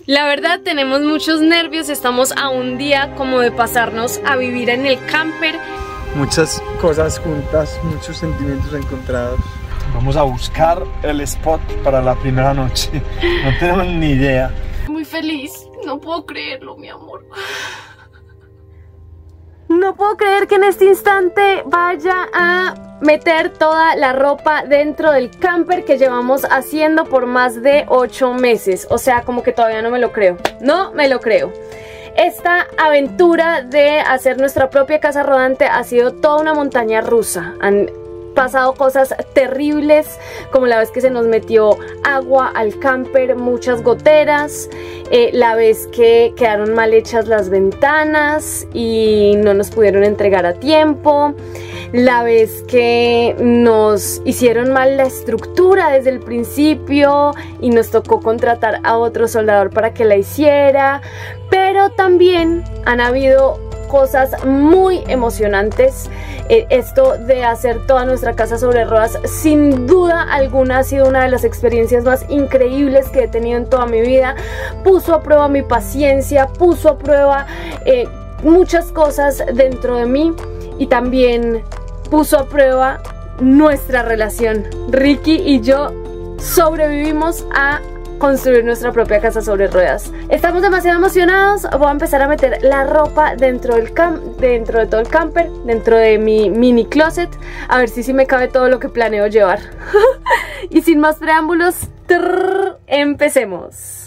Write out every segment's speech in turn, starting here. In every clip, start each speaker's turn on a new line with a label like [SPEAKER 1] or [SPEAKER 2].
[SPEAKER 1] La verdad tenemos muchos nervios, estamos a un día como de pasarnos a vivir en el camper.
[SPEAKER 2] Muchas cosas juntas, muchos sentimientos encontrados. Vamos a buscar el spot para la primera noche. No tenemos ni idea.
[SPEAKER 1] Muy feliz, no puedo creerlo, mi amor.
[SPEAKER 3] No puedo creer que en este instante vaya a meter toda la ropa dentro del camper que llevamos haciendo por más de 8 meses. O sea, como que todavía no me lo creo. No me lo creo. Esta aventura de hacer nuestra propia casa rodante ha sido toda una montaña rusa. Han pasado cosas terribles, como la vez que se nos metió agua al camper, muchas goteras, la vez que quedaron mal hechas las ventanas y no nos pudieron entregar a tiempo, la vez que nos hicieron mal la estructura desde el principio y nos tocó contratar a otro soldador para que la hiciera, pero también han habido cosas muy emocionantes. Esto de hacer toda nuestra casa sobre ruedas sin duda alguna ha sido una de las experiencias más increíbles que he tenido en toda mi vida. Puso a prueba mi paciencia, puso a prueba muchas cosas dentro de mí y también puso a prueba nuestra relación. Ricky y yo sobrevivimos a construir nuestra propia casa sobre ruedas. Estamos demasiado emocionados. Voy a empezar a meter la ropa dentro de todo el camper, dentro de mi mini closet, a ver si me cabe todo lo que planeo llevar. Y sin más preámbulos, empecemos.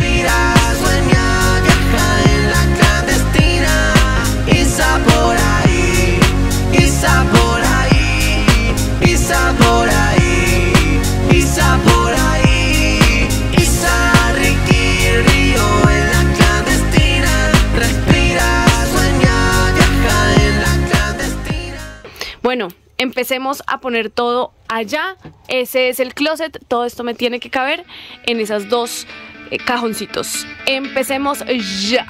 [SPEAKER 1] Bueno, empecemos a poner todo allá. Ese es el closet. Todo esto me tiene que caber en esos dos cajoncitos. Empecemos ya.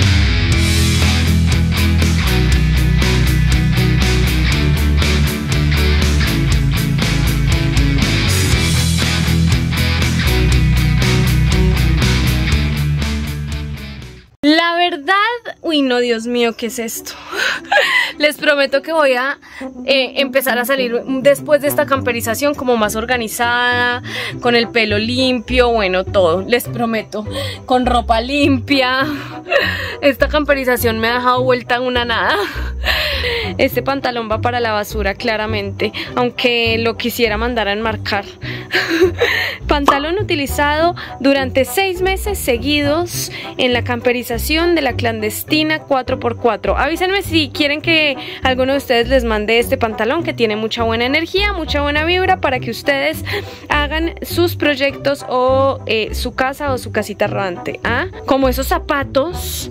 [SPEAKER 1] La verdad, uy no, Dios mío, ¿qué es esto? Les prometo que voy a empezar a salir después de esta camperización como más organizada, con el pelo limpio, bueno, todo, les prometo, con ropa limpia. Esta camperización me ha dejado vuelta en una nada. Este pantalón va para la basura, claramente, aunque lo quisiera mandar a enmarcar. Pantalón utilizado durante 6 meses seguidos en la camperización de la clandestina 4x4. Avísenme si quieren que alguno de ustedes les mande este pantalón, que tiene mucha buena energía, mucha buena vibra, para que ustedes hagan sus proyectos o su casa o su casita rodante. ¿Ah? Como esos zapatos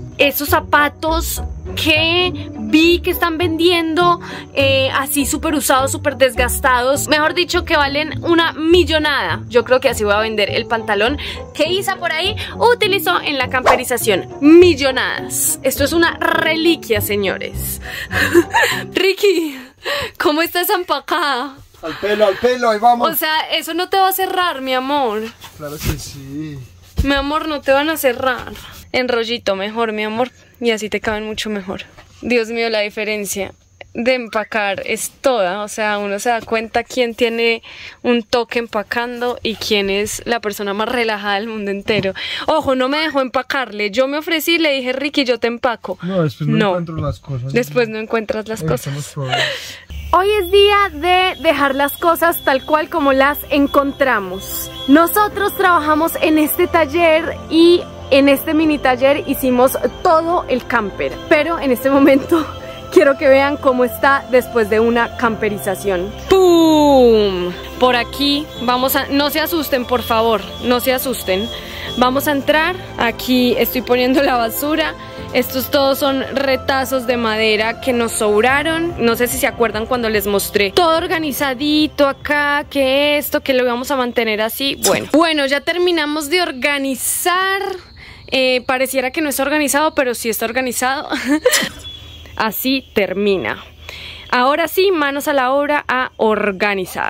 [SPEAKER 1] que vi que están vendiendo así súper usados, súper desgastados, mejor dicho, que valen una millonada. Yo creo que así voy a vender el pantalón que Isa por ahí utilizó en la camperización. Millonadas. Esto es una reliquia, señores. Ricky, ¿cómo estás empacada?
[SPEAKER 2] Al pelo, ahí vamos.
[SPEAKER 1] O sea, eso no te va a cerrar, mi amor.
[SPEAKER 2] Claro que sí.
[SPEAKER 1] Mi amor, no te van a cerrar. En rollito mejor, mi amor, y así te caben mucho mejor. Dios mío, la diferencia de empacar es toda. O sea, uno se da cuenta quién tiene un toque empacando y quién es la persona más relajada del mundo entero. Ojo, no me dejó empacarle. Yo me ofrecí y le dije, Ricky, yo te empaco.
[SPEAKER 2] No, después no encuentro las cosas.
[SPEAKER 1] Después no encuentras las cosas. Hoy es día de dejar las cosas tal cual como las encontramos. Nosotros trabajamos en este taller y en este mini taller hicimos todo el camper, pero en este momento quiero que vean cómo está después de una camperización. ¡Pum! Por aquí vamos a... No se asusten, por favor, no se asusten. Vamos a entrar, aquí estoy poniendo la basura. Estos todos son retazos de madera que nos sobraron. No sé si se acuerdan cuando les mostré todo organizadito acá, que esto, que lo vamos a mantener así. Bueno, ya terminamos de organizar. Pareciera que no está organizado, pero sí está organizado. Así termina. Ahora sí, manos a la obra a organizar.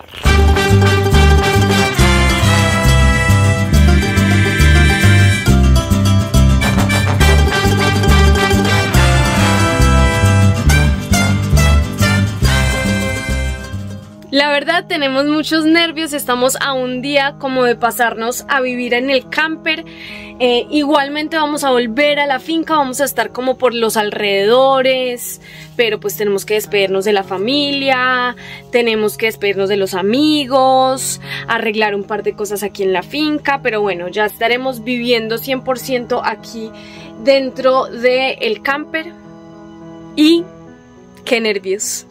[SPEAKER 1] La verdad tenemos muchos nervios, estamos a un día como de pasarnos a vivir en el camper. Igualmente vamos a volver a la finca, vamos a estar como por los alrededores, pero pues tenemos que despedirnos de la familia, tenemos que despedirnos de los amigos, arreglar un par de cosas aquí en la finca, pero bueno, ya estaremos viviendo 100% aquí dentro del camper. Y qué nervios.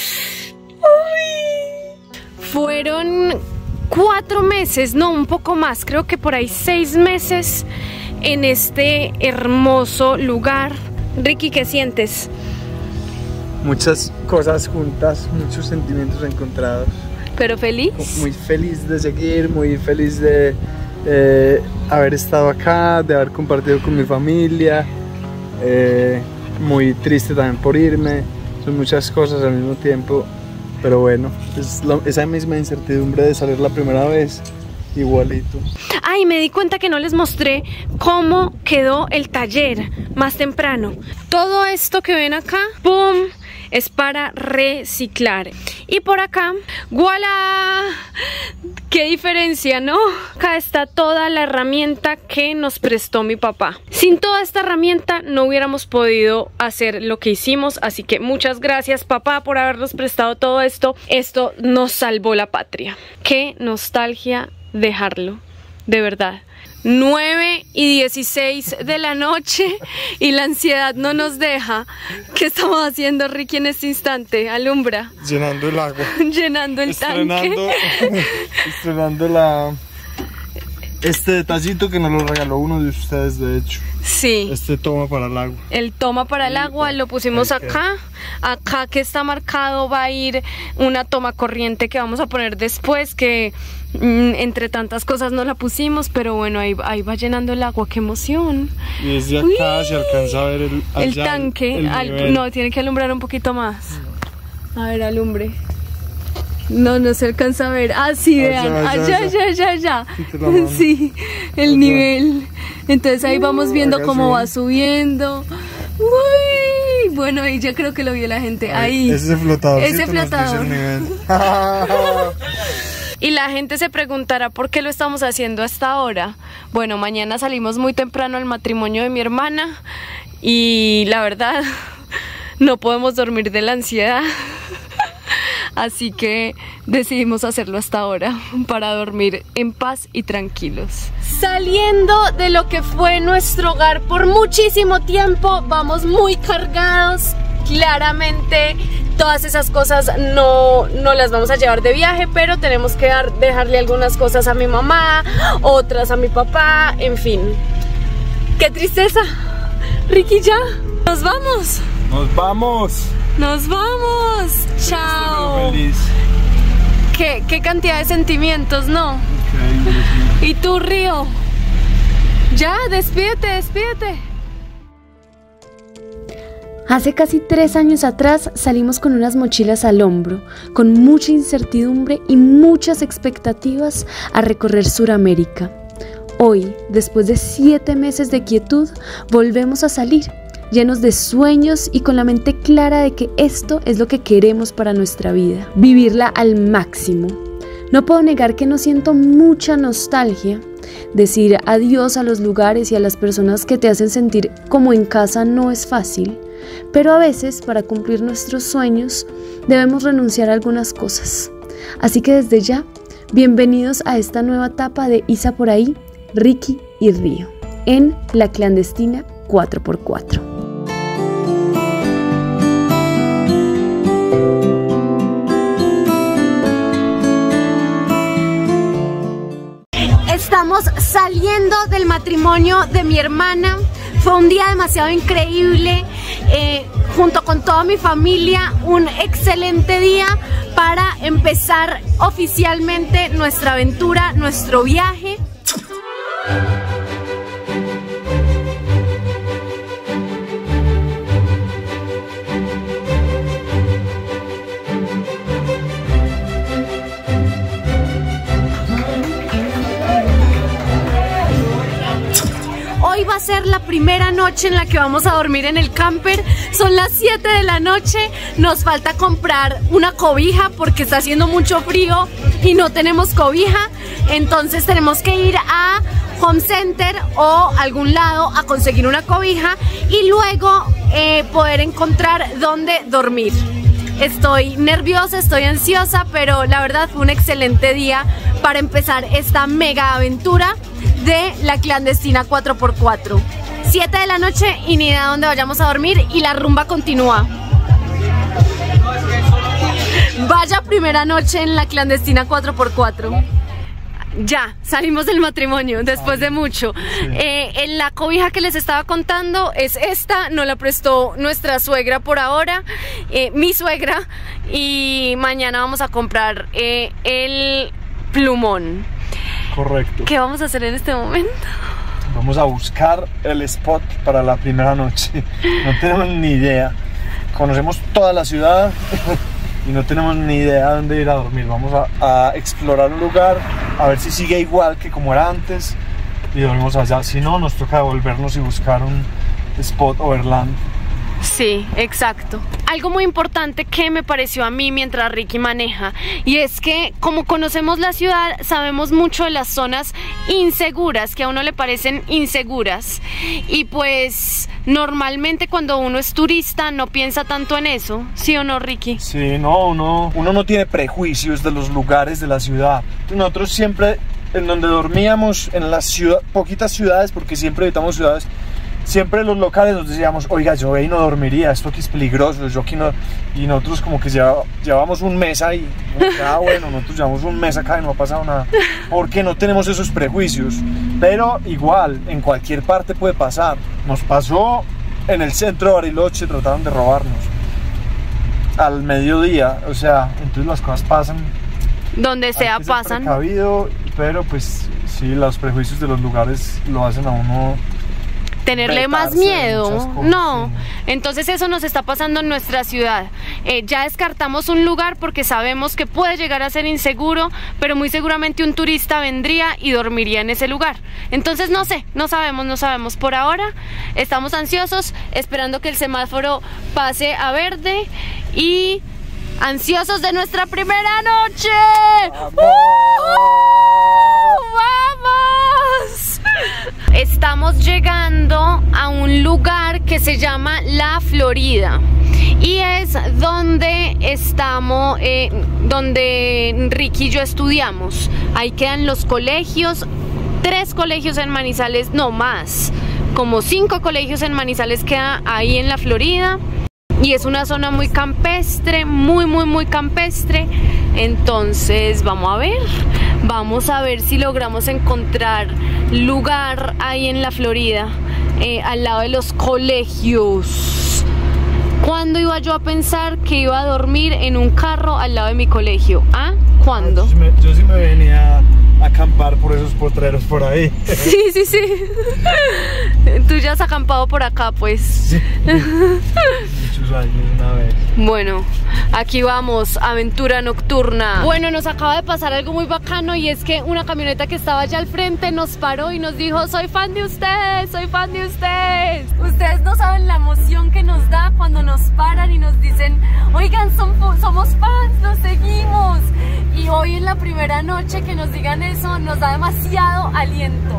[SPEAKER 1] Fueron 4 meses, no, un poco más, creo que por ahí 6 meses en este hermoso lugar. Ricky, ¿qué sientes?
[SPEAKER 2] Muchas cosas juntas, muchos sentimientos encontrados.
[SPEAKER 1] ¿Pero feliz?
[SPEAKER 2] Muy feliz de seguir, muy feliz de haber estado acá, de haber compartido con mi familia. Muy triste también por irme, son muchas cosas al mismo tiempo. Pero bueno, es esa misma incertidumbre de salir la primera vez, igualito.
[SPEAKER 1] Ay, me di cuenta que no les mostré cómo quedó el taller más temprano. Todo esto que ven acá, ¡pum!, es para reciclar. Y por acá, ¡voilá! ¡Qué diferencia!, ¿no? Acá está toda la herramienta que nos prestó mi papá. Sin toda esta herramienta no hubiéramos podido hacer lo que hicimos, así que muchas gracias, papá, por habernos prestado todo esto. Esto nos salvó la patria. Qué nostalgia dejarlo, de verdad. 9:16 de la noche y la ansiedad no nos deja. ¿Qué estamos haciendo, Ricky, en este instante? Alumbra.
[SPEAKER 2] Llenando el agua.
[SPEAKER 1] Llenando el tanque.
[SPEAKER 2] Estrenando este detallito que nos lo regaló uno de ustedes, de hecho.
[SPEAKER 1] Sí.
[SPEAKER 2] Este toma para el agua.
[SPEAKER 1] El toma para el agua lo pusimos acá. Acá que está marcado va a ir una toma corriente que vamos a poner después, que entre tantas cosas no la pusimos, pero bueno, ahí va llenando el agua. ¡Qué emoción!
[SPEAKER 2] Y desde acá se alcanza a ver
[SPEAKER 1] el tanque. No, tiene que alumbrar un poquito más. A ver, alumbre. No se alcanza a ver. Ah, sí, vean. Allá. Sí, el nivel. Entonces ahí vamos viendo cómo va subiendo. Uy, bueno, ahí ya creo que lo vio la gente. Ahí.
[SPEAKER 2] Ese flotador.
[SPEAKER 1] Ese flotador. Y la gente se preguntará por qué lo estamos haciendo hasta ahora. Bueno, mañana salimos muy temprano al matrimonio de mi hermana y la verdad no podemos dormir de la ansiedad. Así que decidimos hacerlo hasta ahora para dormir en paz y tranquilos. Saliendo de lo que fue nuestro hogar por muchísimo tiempo, vamos muy cargados. Claramente todas esas cosas no las vamos a llevar de viaje, pero tenemos que dejarle algunas cosas a mi mamá, otras a mi papá, en fin. ¡Qué tristeza! Ricky, ya, ¡nos vamos!
[SPEAKER 2] ¡Nos vamos!
[SPEAKER 1] ¡Nos vamos! ¡Chao!
[SPEAKER 2] Feliz.
[SPEAKER 1] ¿Qué cantidad de sentimientos, ¿no?
[SPEAKER 2] Increíble, sí.
[SPEAKER 1] ¿Y tú, Río? Ya, despídete.
[SPEAKER 3] Hace casi 3 años atrás salimos con unas mochilas al hombro, con mucha incertidumbre y muchas expectativas a recorrer Suramérica. Hoy, después de 7 meses de quietud, volvemos a salir, llenos de sueños y con la mente clara de que esto es lo que queremos para nuestra vida, vivirla al máximo. No puedo negar que no siento mucha nostalgia. Decir adiós a los lugares y a las personas que te hacen sentir como en casa no es fácil, pero a veces para cumplir nuestros sueños debemos renunciar a algunas cosas. Así que desde ya, bienvenidos a esta nueva etapa de Isa por ahí, Ricky y Río, en La Clandestina 4x4.
[SPEAKER 1] Estamos saliendo del matrimonio de mi hermana. Fue un día demasiado increíble, junto con toda mi familia, un excelente día para empezar oficialmente nuestra aventura, nuestro viaje. ser la primera noche en la que vamos a dormir en el camper. Son las 7 de la noche, nos falta comprar una cobija porque está haciendo mucho frío y no tenemos cobija. Entonces tenemos que ir a Home Center o algún lado a conseguir una cobija y luego poder encontrar dónde dormir. Estoy nerviosa, estoy ansiosa, pero la verdad fue un excelente día para empezar esta mega aventura de la clandestina 4x4. 7 de la noche y ni idea dónde vayamos a dormir y la rumba continúa. Vaya primera noche en la clandestina 4x4. Ya, salimos del matrimonio después de mucho. En la cobija que les estaba contando es esta, nos la prestó nuestra suegra por ahora, mi suegra, y mañana vamos a comprar el plumón.
[SPEAKER 2] Correcto.
[SPEAKER 1] ¿Qué vamos a hacer en este momento?
[SPEAKER 2] Vamos a buscar el spot para la primera noche. No tenemos ni idea. Conocemos toda la ciudad y no tenemos ni idea dónde ir a dormir. Vamos a explorar un lugar, a ver si sigue igual que como era antes y dormimos allá. Si no, nos toca devolvernos y buscar un spot overland.
[SPEAKER 1] Sí, exacto. Algo muy importante que me pareció a mí mientras Ricky maneja, y es que como conocemos la ciudad, sabemos mucho de las zonas inseguras, que a uno le parecen inseguras, y pues normalmente cuando uno es turista no piensa tanto en eso, ¿sí o no, Ricky?
[SPEAKER 2] Sí, no, uno no tiene prejuicios de los lugares de la ciudad. Nosotros siempre, en donde dormíamos, en las poquitas ciudades, porque siempre evitamos ciudades, siempre los locales nos decíamos, oiga, yo ahí no dormiría, esto aquí es peligroso, yo aquí no... Y nosotros como que llevamos un mes ahí, bueno, nosotros llevamos un mes acá y no ha pasado nada, porque no tenemos esos prejuicios. Pero igual, en cualquier parte puede pasar. Nos pasó en el centro de Bariloche, trataron de robarnos al mediodía, o sea, entonces las cosas pasan.
[SPEAKER 1] Donde sea pasan.
[SPEAKER 2] Precavido, pero pues sí, los prejuicios de los lugares lo hacen a uno...
[SPEAKER 1] tenerle más miedo, no. Entonces eso nos está pasando en nuestra ciudad. Ya descartamos un lugar porque sabemos que puede llegar a ser inseguro, pero muy seguramente un turista vendría y dormiría en ese lugar. Entonces no sé, no sabemos. Por ahora estamos ansiosos, esperando que el semáforo pase a verde y ansiosos de nuestra primera noche. ¡Vamos! Estamos llegando a un lugar que se llama La Florida y es donde estamos, donde Ricky y yo estudiamos. Ahí quedan los colegios, 3 colegios en Manizales, no más, como 5 colegios en Manizales queda ahí en La Florida. Y es una zona muy campestre, muy campestre. Entonces vamos a ver si logramos encontrar lugar ahí en La Florida, al lado de los colegios. ¿Cuándo iba yo a pensar que iba a dormir en un carro al lado de mi colegio? ¿Ah? ¿Cuándo?
[SPEAKER 2] Yo sí me venía a acampar por esos potreros por ahí.
[SPEAKER 1] Sí. Tú ya has acampado por acá, pues.
[SPEAKER 2] Sí. Muchos años, una vez.
[SPEAKER 1] Bueno, aquí vamos, aventura nocturna. Bueno, nos acaba de pasar algo muy bacano y es que una camioneta que estaba allá al frente nos paró y nos dijo: soy fan de ustedes, soy fan de ustedes. Ustedes no saben la emoción que nos da cuando nos paran y nos dicen: oigan, somos fans, nos seguimos. Y hoy en la primera noche que nos digan eso nos da demasiado aliento.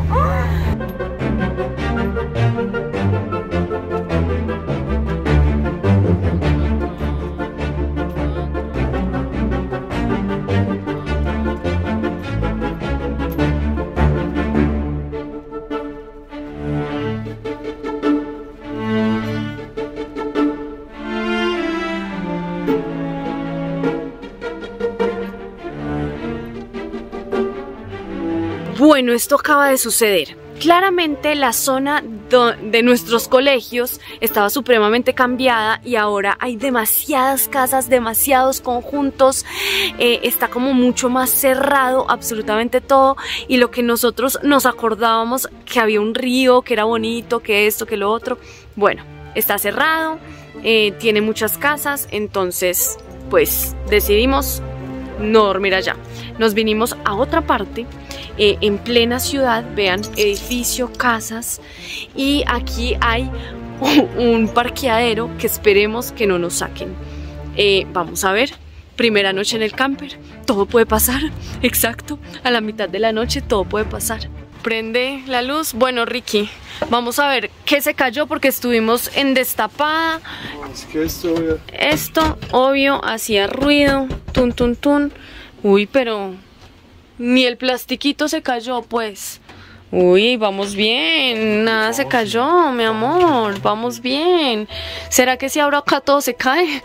[SPEAKER 1] Bueno, esto acaba de suceder. Claramente la zona de nuestros colegios estaba supremamente cambiada y ahora hay demasiadas casas, demasiados conjuntos, está como mucho más cerrado absolutamente todo, y lo que nosotros nos acordábamos que había un río, que era bonito, que esto, que lo otro, bueno, está cerrado, tiene muchas casas, entonces pues decidimos no dormir allá. Nos vinimos a otra parte, en plena ciudad, vean, edificio, casas, y aquí hay un parqueadero que esperemos que no nos saquen. Vamos a ver, primera noche en el camper, todo puede pasar, exacto, a la mitad de la noche todo puede pasar. Prende la luz. Bueno, Ricky, vamos a ver qué se cayó porque estuvimos en destapada.
[SPEAKER 2] Es que
[SPEAKER 1] esto, obvio, hacía ruido. Tun, tun, tun. Uy, pero ni el plastiquito se cayó, pues. Uy, vamos bien. Nada se cayó, mi amor. Vamos bien. ¿Será que si abro acá todo se cae?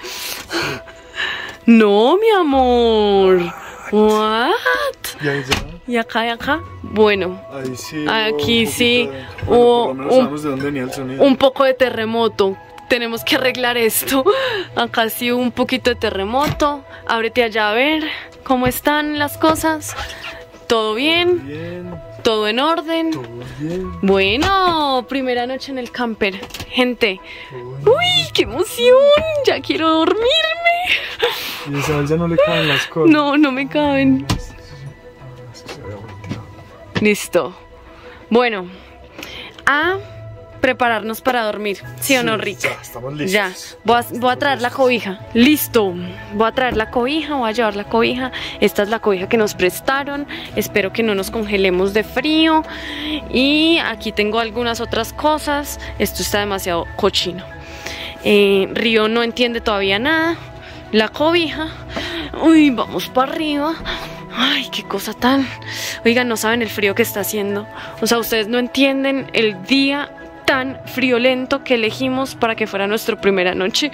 [SPEAKER 1] No, mi amor. What? ¿Y acá y acá? Bueno,
[SPEAKER 2] ahí sí,
[SPEAKER 1] aquí sí
[SPEAKER 2] hubo un poco de
[SPEAKER 1] terremoto. Tenemos que arreglar esto. Acá sí hubo un poquito de terremoto. Ábrete allá a ver cómo están las cosas. ¿Todo bien?
[SPEAKER 2] Bien.
[SPEAKER 1] ¿Todo en orden?
[SPEAKER 2] Todo bien.
[SPEAKER 1] Bueno, primera noche en el camper. Gente, uy, qué emoción. Ya quiero dormirme.
[SPEAKER 2] Y a Isabel ya no le caben las cosas.
[SPEAKER 1] No, no me caben. Listo. Bueno, a prepararnos para dormir. ¿Sí o no, Rick?
[SPEAKER 2] Ya, estamos listos.
[SPEAKER 1] Ya, voy a traer la cobija. Listo. Voy a traer la cobija, voy a llevar la cobija. Esta es la cobija que nos prestaron. Espero que no nos congelemos de frío. Y aquí tengo algunas otras cosas. Esto está demasiado cochino. Río no entiende todavía nada. La cobija. Uy, vamos para arriba. Ay, qué cosa tan... Oigan, no saben el frío que está haciendo. O sea, ustedes no entienden el día tan friolento que elegimos para que fuera nuestra primera noche.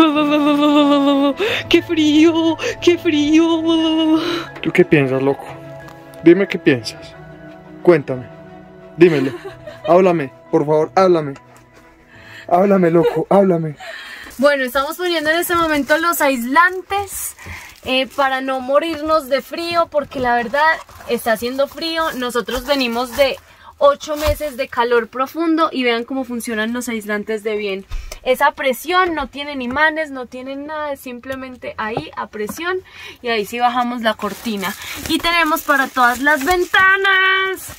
[SPEAKER 1] ¡Qué frío! ¡Qué frío!
[SPEAKER 2] ¿Tú qué piensas, loco? Dime qué piensas. Cuéntame. Dímelo. Háblame, por favor, háblame. Háblame, loco, háblame.
[SPEAKER 1] Bueno, estamos poniendo en este momento los aislantes para no morirnos de frío, porque la verdad está haciendo frío. Nosotros venimos de 8 meses de calor profundo y vean cómo funcionan los aislantes de bien. Esa presión, no tienen imanes, no tienen nada, es simplemente ahí a presión y ahí sí bajamos la cortina. Y tenemos para todas las ventanas.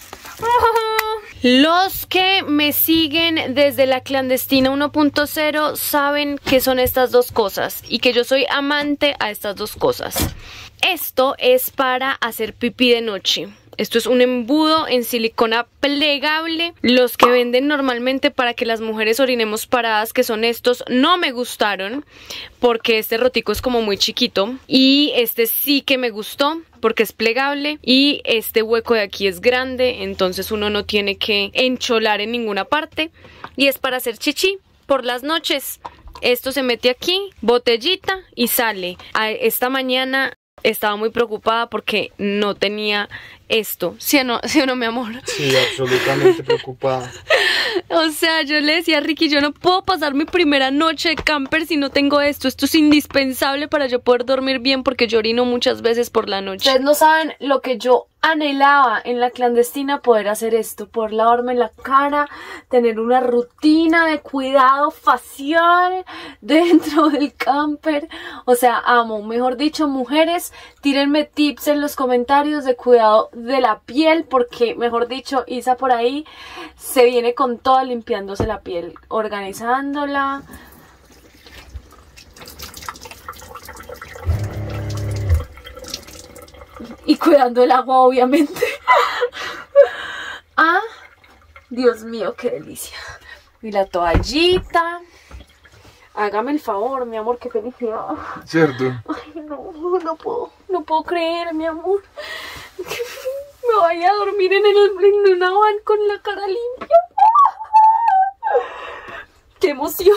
[SPEAKER 1] Los que me siguen desde la clandestina 1.0 saben que son estas dos cosas y que yo soy amante a estas dos cosas. Esto es para hacer pipí de noche. Esto es un embudo en silicona plegable. Los que venden normalmente para que las mujeres orinemos paradas, que son estos, no me gustaron porque este rotico es como muy chiquito. Y este sí que me gustó porque es plegable y este hueco de aquí es grande, entonces uno no tiene que encholar en ninguna parte. Y es para hacer chichi por las noches. Esto se mete aquí, botellita y sale. Esta mañana estaba muy preocupada porque no tenía esto. ¿Sí o no, mi amor?
[SPEAKER 2] Sí, absolutamente preocupada.
[SPEAKER 1] O sea, yo le decía a Ricky, yo no puedo pasar mi primera noche de camper si no tengo esto. Esto es indispensable para yo poder dormir bien porque yo orino muchas veces por la noche. Ustedes no saben lo que yo anhelaba en la clandestina, poder hacer esto, poder lavarme la cara, tener una rutina de cuidado facial dentro del camper. O sea, amo. Mejor dicho, mujeres, tírenme tips en los comentarios de cuidado de la piel, porque mejor dicho, Isa por ahí se viene con toda limpiándose la piel, organizándola. Y cuidando el agua, obviamente. Ah, Dios mío, qué delicia. Y la toallita. Hágame el favor, mi amor, qué felicidad.
[SPEAKER 2] ¿Cierto?
[SPEAKER 1] Ay, no puedo creer, mi amor. Me vaya a dormir en una van con la cara limpia. ¡Qué emoción!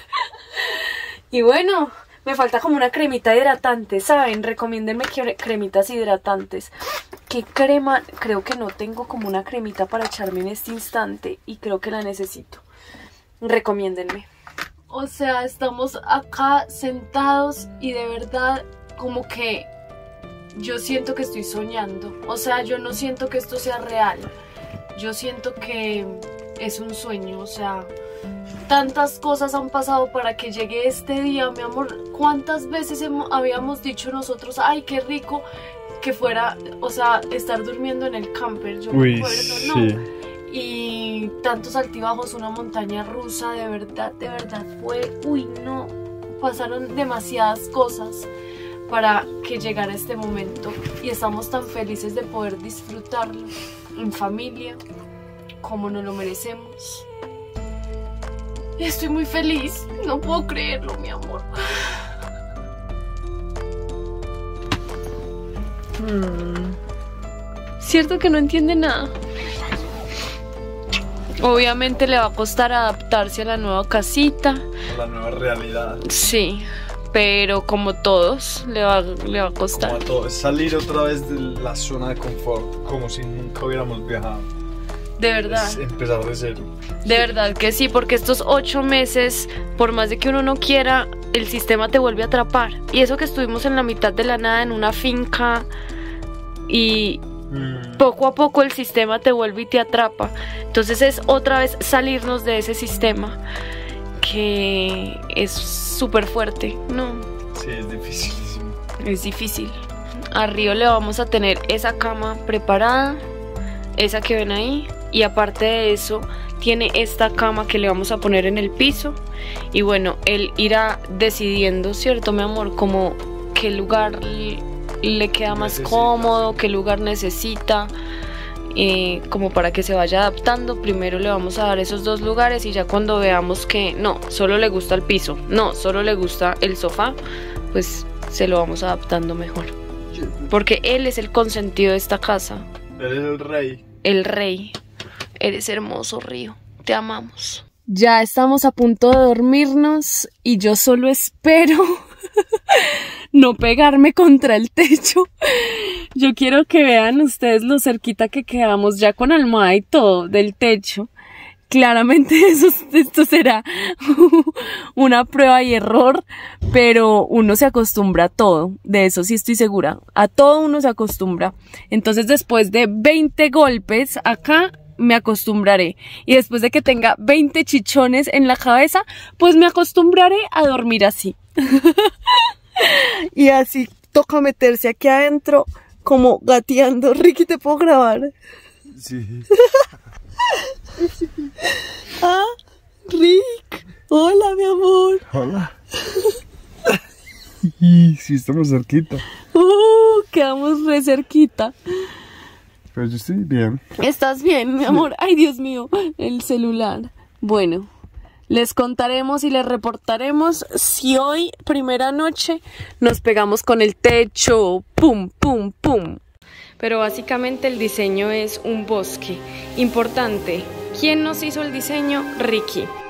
[SPEAKER 1] Y bueno, me falta como una cremita hidratante, ¿saben? Recomiéndenme cremitas hidratantes. ¿Qué crema? Creo que no tengo como una cremita para echarme en este instante y creo que la necesito. Recomiéndenme. O sea, estamos acá sentados y de verdad como que yo siento que estoy soñando. O sea, yo no siento que esto sea real. Yo siento que es un sueño, o sea, tantas cosas han pasado para que llegue este día, mi amor. ¿Cuántas veces habíamos dicho nosotros, ay, qué rico que fuera, o sea, estar durmiendo en el camper? Yo me acuerdo, ¿no?
[SPEAKER 2] Sí.
[SPEAKER 1] Y tantos altibajos, una montaña rusa, de verdad fue, uy, no, pasaron demasiadas cosas para que llegara este momento y estamos tan felices de poder disfrutarlo en familia como nos lo merecemos. Estoy muy feliz, no puedo creerlo, mi amor. Cierto que no entiende nada. Obviamente le va a costar adaptarse a la nueva casita,
[SPEAKER 2] A la nueva realidad.
[SPEAKER 1] sí, pero como todos le va a costar.
[SPEAKER 2] Como a todo, es salir otra vez de la zona de confort, como si nunca hubiéramos viajado.
[SPEAKER 1] De verdad.
[SPEAKER 2] Es empezar de cero.
[SPEAKER 1] De verdad que sí, porque estos 8 meses, por más de que uno no quiera, el sistema te vuelve a atrapar. Y eso que estuvimos en la mitad de la nada en una finca y poco a poco el sistema te vuelve y te atrapa. Entonces es otra vez salirnos de ese sistema que es súper fuerte, ¿no?
[SPEAKER 2] Sí, es dificilísimo.
[SPEAKER 1] Es difícil. A Río le vamos a tener esa cama preparada, esa que ven ahí, y aparte de eso tiene esta cama que le vamos a poner en el piso. Y bueno, él irá decidiendo, ¿cierto, mi amor? Como qué lugar le queda más cómodo, qué lugar necesita, como para que se vaya adaptando. Primero le vamos a dar esos 2 lugares y ya cuando veamos que no, solo le gusta el piso, no, solo le gusta el sofá, pues se lo vamos adaptando mejor. Porque él es el consentido de esta casa.
[SPEAKER 2] Él es el rey.
[SPEAKER 1] El rey. Eres hermoso, Río. Te amamos. Ya estamos a punto de dormirnos y yo solo espero no pegarme contra el techo. Yo quiero que vean ustedes lo cerquita que quedamos ya con almohada y todo del techo. Claramente esto será una prueba y error, pero uno se acostumbra a todo, de eso sí estoy segura, a todo uno se acostumbra. Entonces después de 20 golpes acá me acostumbraré, y después de que tenga 20 chichones en la cabeza, pues me acostumbraré a dormir así. Y así toca meterse aquí adentro como gateando. Ricky, ¿te puedo grabar?
[SPEAKER 2] Sí.
[SPEAKER 1] Ah, Rick. Hola, mi amor.
[SPEAKER 2] Hola. Sí, estamos cerquita.
[SPEAKER 1] Quedamos re cerquita.
[SPEAKER 2] Pero yo estoy bien.
[SPEAKER 1] ¿Estás bien, mi amor? Ay, Dios mío, el celular. Bueno, les contaremos y les reportaremos si hoy, primera noche, nos pegamos con el techo. Pum, pum, pum. Pero básicamente el diseño es un bosque. Importante, ¿quién nos hizo el diseño? Ricky.